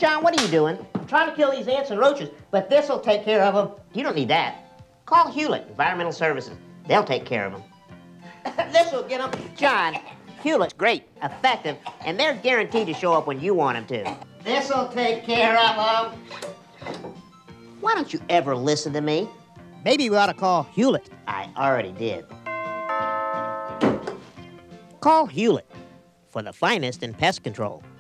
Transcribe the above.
John, what are you doing? I'm trying to kill these ants and roaches, but this'll take care of them. You don't need that. Call Hulett Environmental Services. They'll take care of them. This'll get them. John, Hulett's great, effective, and they're guaranteed to show up when you want them to. This'll take care of them. Why don't you ever listen to me? Maybe we ought to call Hulett. I already did. Call Hulett for the finest in pest control.